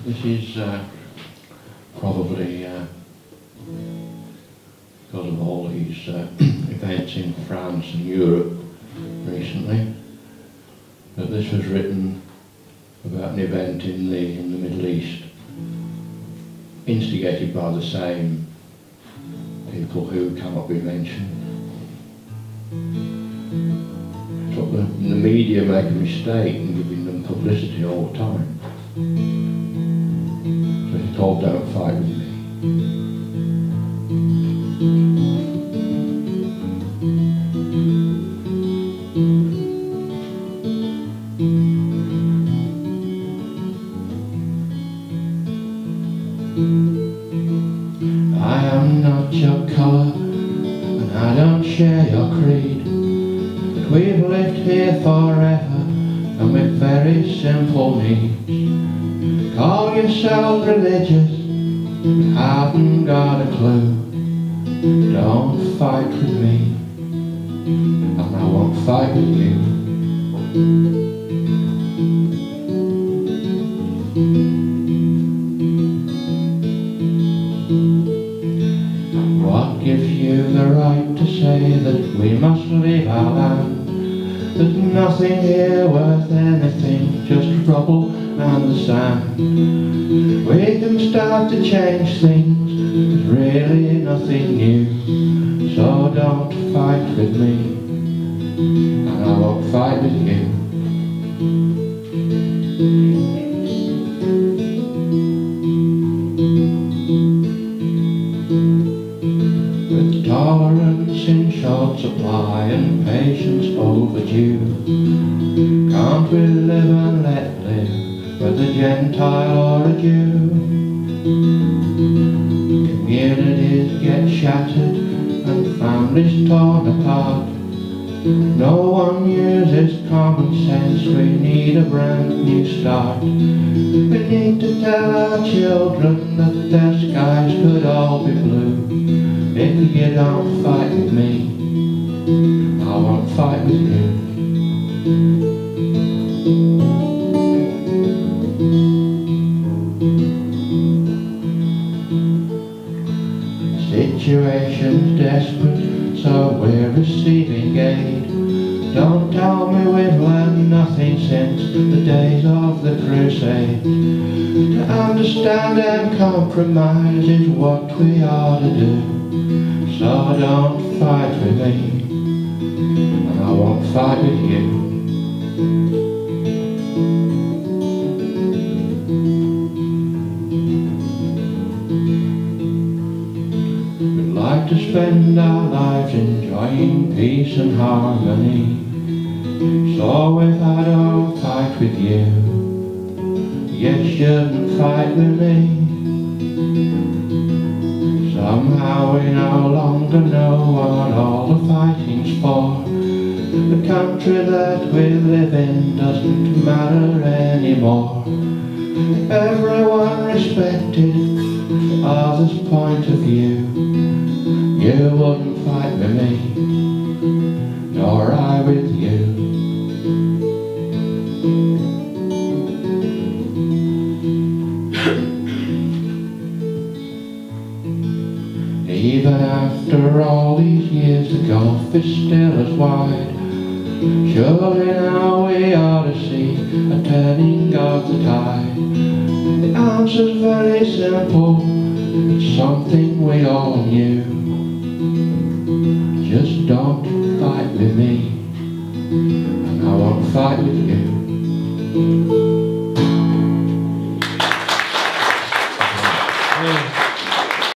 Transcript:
This is probably because of all these events in France and Europe recently, but this was written about an event in the Middle East, instigated by the same people who cannot be mentioned. But the media make a mistake in giving them publicity all the time. So it's called Don't Fight With Me. I am not your colour, and I don't share your creed, but we've lived here forever, and with very simple needs. Call yourselves religious, but haven't got a clue. Don't fight with me, and I won't fight with you. What gives you the right to say that we must leave our land? There's nothing here worth anything, just rubble and the sand. We can start to change things, there's really nothing new. So don't fight with me, and I won't fight with you. Tolerance in short supply and patience overdue. Can't we live and let live, whether Gentile or a Jew? Communities get shattered and families torn apart. No one uses common sense, we need a brand new start. We need to tell our children that their skies could all be blue. If you don't fight with me, I won't fight with you. Situation's desperate, so we're receiving aid. Don't tell me we've learned nothing since the days of the Crusades. To understand and compromise is what we ought to do. So don't fight with me, and I won't fight with you. We'd like to spend our lives enjoying peace and harmony, so if I don't fight with you, you shouldn't fight with me. Somehow we no longer know what all the fighting's for. The country that we live in doesn't matter anymore. Everyone respected others' point of view. You wouldn't fight with me, nor I with you. Even after all these years, the gulf is still as wide. Surely now we ought to see a turning of the tide. The answer's very simple, it's something we all knew. Just don't fight with me, and I won't fight with you.